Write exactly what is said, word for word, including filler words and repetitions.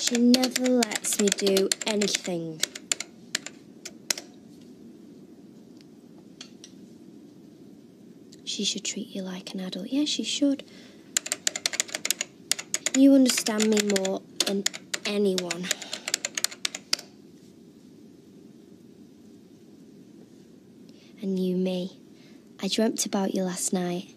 She never lets me do anything. She should treat you like an adult. Yeah, she should. You understand me more than anyone. And you me. I dreamt about you last night.